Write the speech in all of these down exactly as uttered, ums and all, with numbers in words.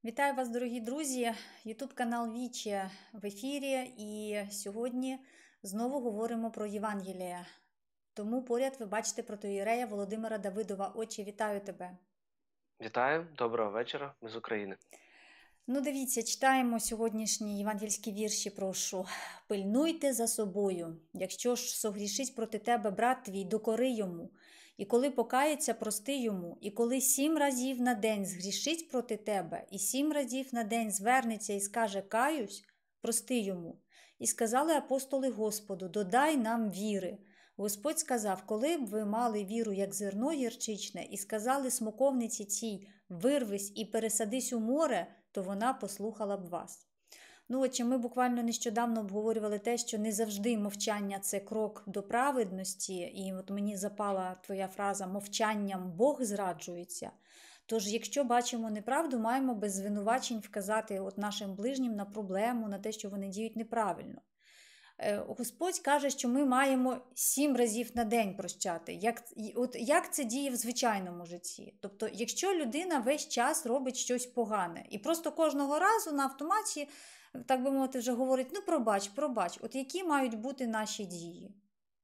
Вітаю вас, дорогі друзі! Ютуб канал Віче в ефірі, і сьогодні знову говоримо про Євангеліє. Тому поряд ви бачите протоієрея Володимира Давидова. Отче, вітаю тебе! Вітаю, доброго вечора, ми з України. Ну, дивіться, читаємо сьогоднішні євангельські вірші, прошу. «Пильнуйте за собою, якщо ж согрішить проти тебе брат твій, докори йому, і коли покається, прости йому, і коли сім разів на день згрішить проти тебе, і сім разів на день звернеться і скаже «каюсь», прости йому». І сказали апостоли Господу, додай нам віри. Господь сказав, коли б ви мали віру, як зерно гірчичне, і сказали смоковниці цій, вирвись і пересадись у море, то вона послухала б вас. Ну, отже, ми буквально нещодавно обговорювали те, що не завжди мовчання – це крок до праведності, і от мені запала твоя фраза «мовчанням Бог зраджується». Тож, якщо бачимо неправду, маємо без звинувачень вказати от нашим ближнім на проблему, на те, що вони діють неправильно. Господь каже, що ми маємо сім разів на день прощати. Як, от як це діє в звичайному житті? Тобто, якщо людина весь час робить щось погане, і просто кожного разу на автоматі, так би мовити, вже говорить, ну пробач, пробач, от які мають бути наші дії?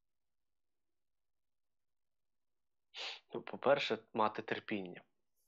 Ну, по-перше, мати терпіння.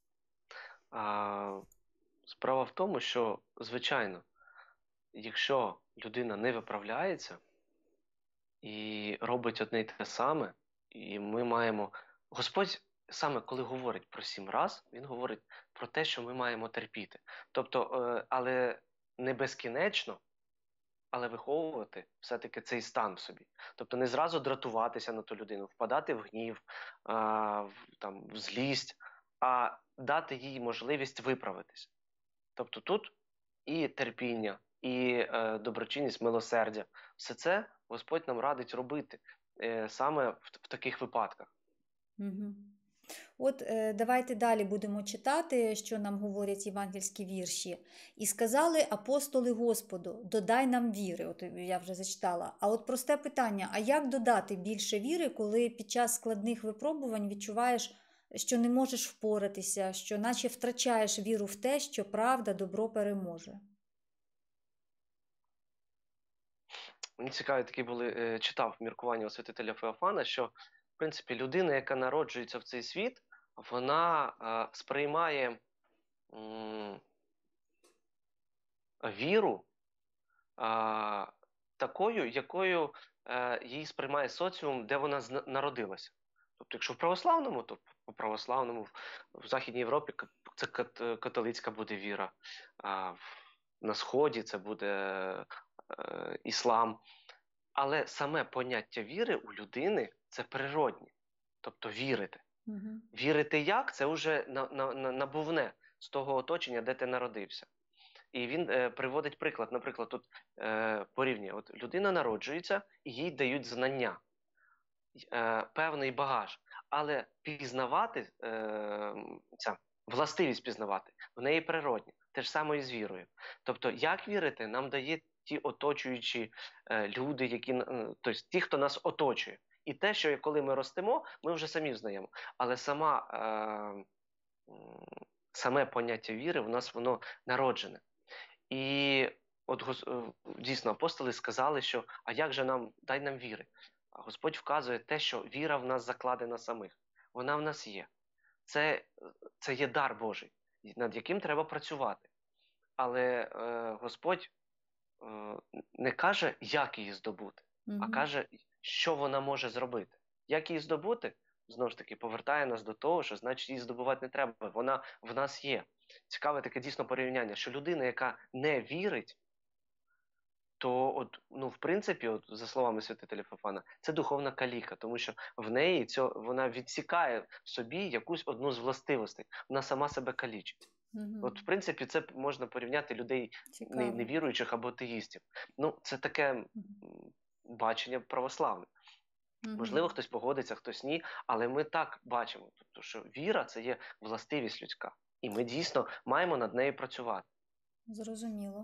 А, справа в тому, що, звичайно, якщо людина не виправляється і робить одне й те саме, і ми маємо... Господь саме коли говорить про сім раз, він говорить про те, що ми маємо терпіти. Тобто, е, але не безкінечно, але виховувати все-таки цей стан в собі. Тобто не зразу дратуватися на ту людину, впадати в гнів, а, в, там, в злість, а дати їй можливість виправитися. Тобто тут і терпіння, і е, доброчинність, милосердя. Все це Господь нам радить робити е, саме в, в таких випадках. Угу. От е, давайте далі будемо читати, що нам говорять євангельські вірші. «І сказали апостоли Господу, додай нам віри». От я вже зачитала. А от просте питання, а як додати більше віри, коли під час складних випробувань відчуваєш, що не можеш впоратися, що наче втрачаєш віру в те, що правда, добро переможе? Мені цікаві такі були, е, читав міркування у святителя Феофана, що, в принципі, людина, яка народжується в цей світ, вона е, сприймає м, віру е, такою, якою е, її сприймає соціум, де вона зна- народилася. Тобто, якщо в православному, то по православному, в Західній Європі це кат- католицька буде віра, а в- на Сході це буде е, іслам. Але саме поняття віри у людини – це природнє. Тобто вірити. Угу. Вірити як – це вже на, на, на, набувне з того оточення, де ти народився. І він е, приводить приклад. Наприклад, тут е, порівнює. От людина народжується, і їй дають знання, е, певний багаж. Але пізнавати, е, ця властивість пізнавати, в неї природня. Те ж саме і з вірою. Тобто, як вірити, нам дає ті оточуючі е, люди, які, е, тобто ті, хто нас оточує. І те, що коли ми ростемо, ми вже самі взнаємо. Але сама, е, саме поняття віри в нас воно народжене. І от дійсно апостоли сказали, що а як же нам, дай нам віри. А Господь вказує те, що віра в нас закладена самих. Вона в нас є. Це, це є дар Божий, над яким треба працювати. Але е, Господь е, не каже, як її здобути, Угу. а каже, що вона може зробити. Як її здобути? Знову ж таки, повертає нас до того, що значить її здобувати не треба. Вона в нас є. Цікаве таке дійсно порівняння, що людина, яка не вірить, то, от, ну, в принципі, от, за словами святителя Феофана, це духовна каліка, тому що в неї цьо, вона відсікає в собі якусь одну з властивостей. Вона сама себе калічить. Угу. От, в принципі, це можна порівняти людей не, невіруючих або атеїстів. Ну, це таке угу. бачення православне. Угу. Можливо, хтось погодиться, хтось ні, але ми так бачимо, тобто, що віра – це є властивість людська. І ми дійсно маємо над нею працювати. Зрозуміло.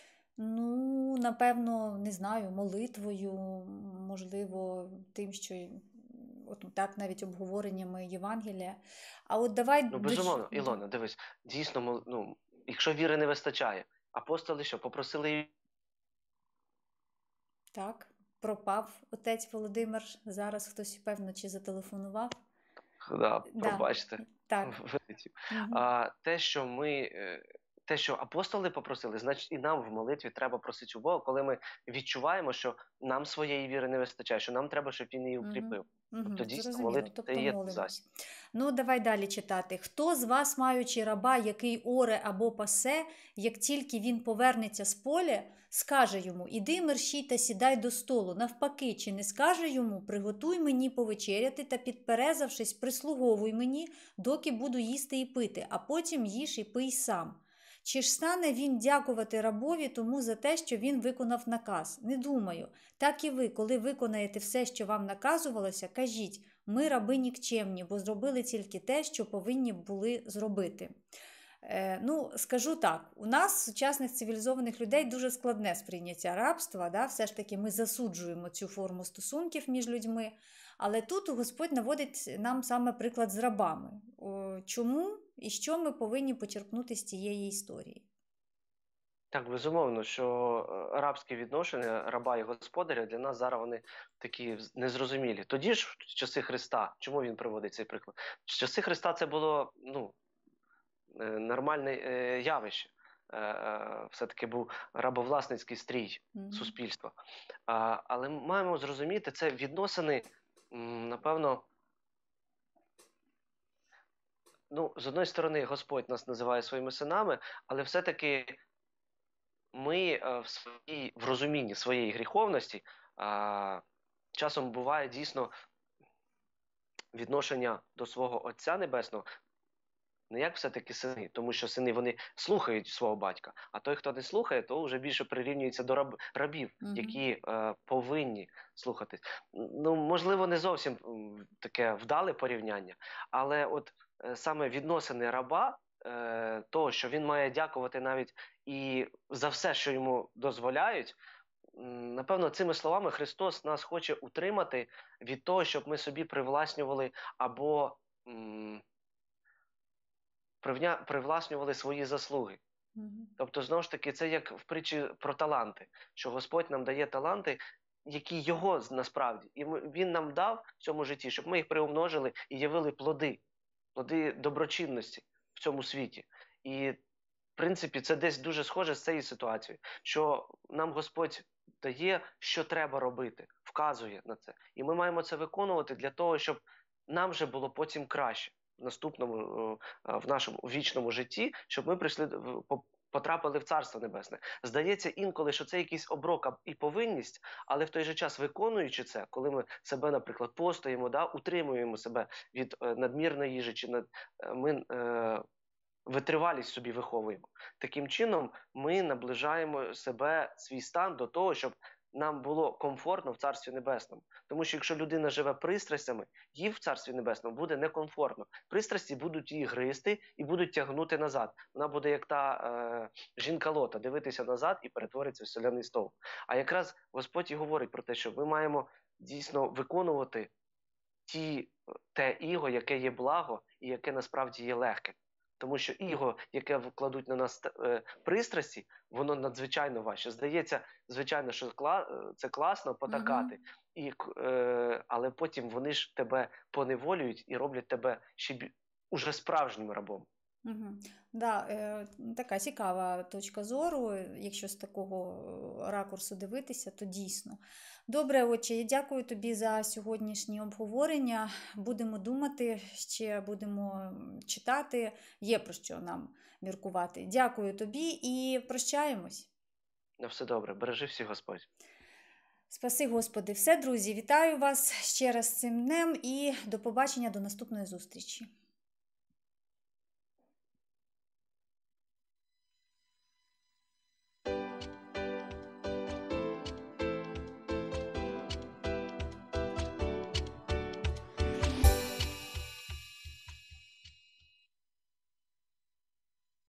Ну, напевно, не знаю, молитвою, можливо, тим, що от так навіть обговореннями Євангелія. А от давай... Ну, безумовно, Ілона, дивись, дійсно, ну, якщо віри не вистачає, апостоли що, попросили. Так, пропав отець Володимир. Зараз хтось, певно, чи зателефонував. Да, Да, пробачте, так. вилетів. Угу. А те, що ми, е, те, що апостоли попросили, значить і нам в молитві треба просити у Бога, коли ми відчуваємо, що нам своєї віри не вистачає, що нам треба, щоб він її укріпив. Угу. Тобто дійсно Зрозуміло, молитва тобто це є молимось. засіб. Ну, давай далі читати. Хто з вас, маючи раба, який оре або пасе, як тільки він повернеться з поля, скаже йому: іди мерщій та сідай до столу. Навпаки, чи не скаже йому: приготуй мені повечеряти та, підперезавшись, прислуговуй мені, доки буду їсти і пити, а потім їж і пий сам. Чи ж стане він дякувати рабові тому за те, що він виконав наказ? Не думаю. Так і ви, коли виконаєте все, що вам наказувалося, кажіть: ми раби нікчемні, бо зробили тільки те, що повинні були зробити. Е, ну, скажу так, у нас, сучасних цивілізованих людей, дуже складне сприйняття рабства, да? Все ж таки ми засуджуємо цю форму стосунків між людьми, але тут Господь наводить нам саме приклад з рабами. О, чому і що ми повинні почерпнути з цієї історії? Так, безумовно, що е, рабські відношення раба і господаря для нас зараз вони такі вз- незрозумілі. Тоді ж, в часи Христа, чому він приводить цей приклад? В часи Христа це було ну, е, нормальне е, явище. Е, е, Все-таки був рабовласницький стрій Мгм. суспільства. А, але ми маємо зрозуміти, це відносини, м, напевно, ну, з одної сторони, Господь нас називає своїми синами, але все-таки ми е, в своїй в розумінні своєї гріховності а, часом буває дійсно відношення до свого Отця Небесного не як все-таки сини, тому що сини вони слухають свого батька, а той, хто не слухає, то вже більше прирівнюється до раб, рабів, Мгм. які е, повинні слухати. Ну, можливо, не зовсім м, таке вдале порівняння, але от е, саме відносини раба, е, того, що він має дякувати навіть і за все, що йому дозволяють, м, напевно, цими словами Христос нас хоче утримати від того, щоб ми собі привласнювали або м, привня- привласнювали свої заслуги. Мгм. Тобто, знову ж таки, це як в притчі про таланти, що Господь нам дає таланти, які його з- насправді, і ми- він нам дав в цьому житті, щоб ми їх приумножили і явили плоди, плоди доброчинності в цьому світі. І в принципі, це десь дуже схоже з цією ситуацією, що нам Господь дає, що треба робити, вказує на це. І ми маємо це виконувати для того, щоб нам вже було потім краще в наступному, е, в нашому вічному житті, щоб ми прийшли в- по- потрапили в Царство Небесне. Здається інколи, що це якийсь оброк а- і повинність, але в той же час, виконуючи це, коли ми себе, наприклад, постоїмо, да, утримуємо себе від е, надмірної їжі, чи над, е, ми е, витривалість собі виховуємо. Таким чином, ми наближаємо себе, свій стан до того, щоб нам було комфортно в Царстві Небесному. Тому що якщо людина живе пристрастями, їй в Царстві Небесному буде некомфортно. Пристрасті будуть її гризти і будуть тягнути назад. Вона буде як та е, жінка Лота, дивитися назад і перетвориться в соляний стовп. А якраз Господь і говорить про те, що ми маємо дійсно виконувати ті, те іго, яке є благо і яке насправді є легке. Тому що іго, яке вкладуть на нас е, пристрасті, воно надзвичайно важче. Здається, звичайно, що кла, е, це класно потакати, Мгм. і, к- е, але потім вони ж тебе поневолюють і роблять тебе ще бі- уже справжнім рабом. Угу. Да, е, така цікава точка зору. Якщо з такого е, ракурсу дивитися, то дійсно. Добре, отче, я дякую тобі за сьогоднішнє обговорення. Будемо думати, ще будемо м, читати. Є про що нам міркувати. Дякую тобі і прощаємось. На все добре, бережи всіх Господь. Спаси, Господи, все, друзі, вітаю вас ще раз з цим днем і до побачення, до наступної зустрічі.